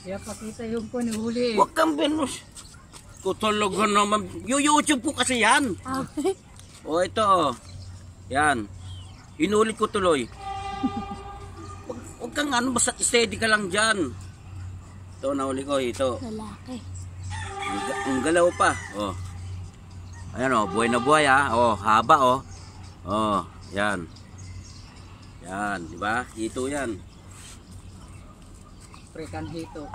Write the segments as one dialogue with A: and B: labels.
A: Kaya pakita yung po ni huli.
B: Huwag kang binus. Kutulog naman. YouTube ko kasi yan. O ito oh. Yan. Inulit ko tuloy. Huwag kang ano, basta steady ka lang dyan. Ito, nahuli ko. Ito.
C: Lalaki.
B: Ang galaw pa. Oh. Ayan oh, buhay na buhay ah. Oh, haba oh. Oh, yan. Yan, di ba? Hito yan.
A: Prekan hito.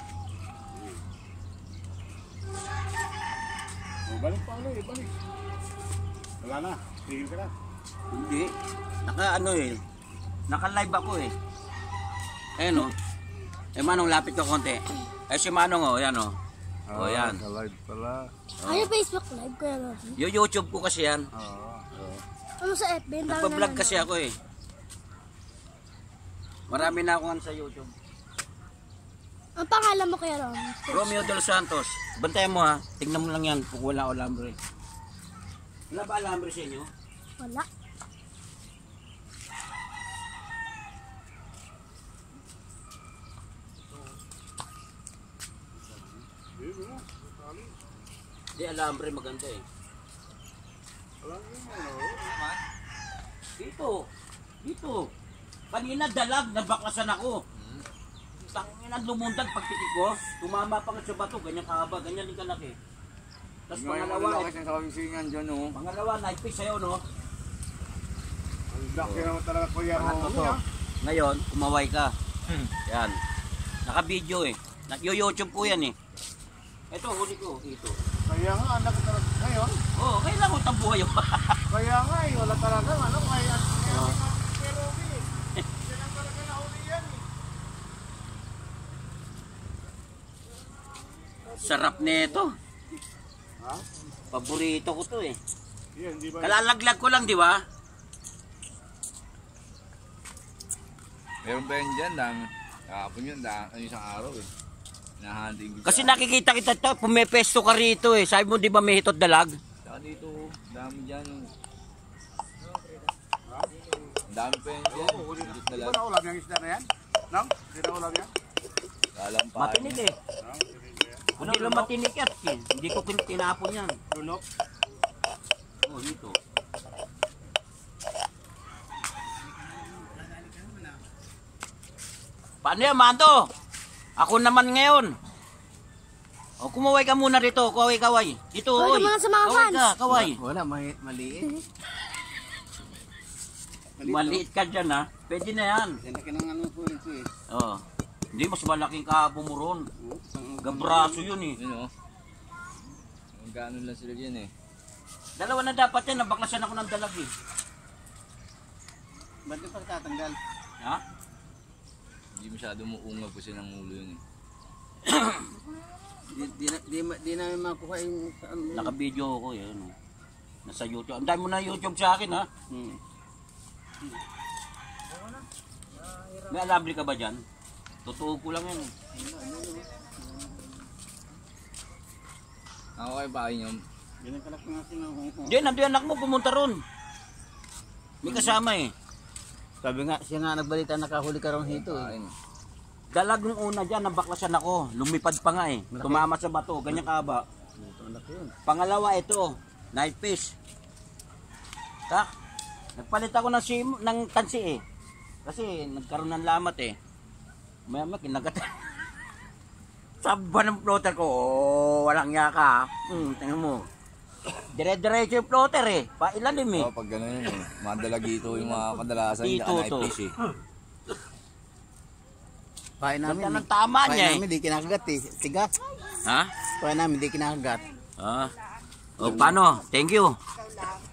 D: Balik pa ulit, balik. Wala na, tigil ka na.
B: Hindi. Naka ano eh. Naka-live ako eh. Ayan oh. Eh Manong, lapit ka konti. Eh si Manong oh, yan oh. Oh, yan.
D: Live pala.
B: Oh.
C: Ano Facebook live ko yan?
B: Yung YouTube ko kasi yan.
C: Ano sa FB?
B: Nagpa-vlog kasi ako eh. Marami na akong ano sa YouTube.
C: Ang pangalan mo kaya Ron?
B: Romeo de los Santos. Bantayan mo ha. Tignan mo lang yan kung wala alambre. Wala ba alambre sa inyo?
C: Wala.
B: Di alambre maganda eh. Dito. Dito. Kanina dalag, nabaklasan ako. Tangina lumundag pagtitig ko. Tumama pa nga sa bato, ganyan kahaba, ganyan din kalaki. Tapos pangalawa, pangalawa, naipis sa'yo no.
D: Ang laki naman talaga kuya mo.
B: Ngayon, kumaway ka. Yan. Naka-video eh. Nag-YouTube ko yan eh. Ito, huli ko. Ito.
D: Kaya nga, anak ko talaga. Ngayon?
B: Oo, kailangan ko tambuhay yung
D: Kaya nga eh, wala talaga. Ano, kaya pero eh. Yan ang talaga nahuli yan eh.
B: sarap nito.
D: Ha?
B: Paborito ko to eh.
D: Yan, di ba?
B: Kalalaglag ko lang, di ba?
E: Meron ba yan dyan? Kahapon yun, isang araw eh. Nahanting ko.
B: Kasi nakikita kita to, pumepesto ka rito eh. Sabi mo di ba may hitot dalag?
E: Saka dito, dami dyan. Ang dami pa yan dyan. Higit na
D: Di
E: lang.
D: ba naulam yung isda na yan? Nang? Di na ulam yan?
E: Kalampahan.
B: Matinig eh.
D: Nang?
B: Hindi lang matinig yan. Hindi ko tinapon yan.
D: Lunok?
B: Oh, dito. Paano yan, Mando? Ako naman ngayon. O, kumaway ka muna rito. Kaway. Dito,
C: Kaway ka
B: oy.
C: muna sa mga
B: Kaway
C: fans.
B: ka, kaway.
A: Wala, maliit.
B: Maliit ka dyan, ha? Pwede na yan.
A: Laki ng ano po ito eh.
B: Oo. Hindi, mas malaking kapumuron. Gabraso yun eh.
E: Yun o. Ang gano'n lang sila dyan eh.
B: Dalawa na dapat yan. Nabaklasan ako ng dalag eh.
A: Ba't yung pagtatanggal?
B: Ha?
E: Hindi masyado muungag kasi ng ulo yun eh.
A: Di namin makuha yung...
B: Naka-video ako eh. Ano. Nasa YouTube. Ang dami mo na YouTube sa akin ha. May alambre ka ba dyan? Totoo ko lang yan eh.
E: Ako kayo pa nyo.
A: Ganun kalaki nga sinuhong.
B: Diyan, nandun anak mo pumunta ron. May kasama eh.
A: Sabi nga, siya nga nagbalita nakahuli ka rin hito eh.
B: Dalag nung una dyan, nabaklasan ako. Lumipad pa nga eh. Tumama sa bato, ganyan kahaba. Pangalawa ito, knife fish. Tak, nagpalit ako ng tansi eh. Kasi nagkaroon ng lamat eh. Maya kinagat. Saba ng floater ko, walang yaka. Tingnan mo. Dire-diretso yung floater eh. Pailalim eh.
E: Oo, pag gano'n yun eh. Madalagito yung mga kadalasan
B: Dito
E: yung
B: to.
E: fish eh.
A: Pahay namin.
B: Ganda ng tama niya eh.
A: Namin di kinakagat eh. Tigas.
B: Ha?
A: Pahay namin di kinakagat.
B: Ah. O paano? Thank you.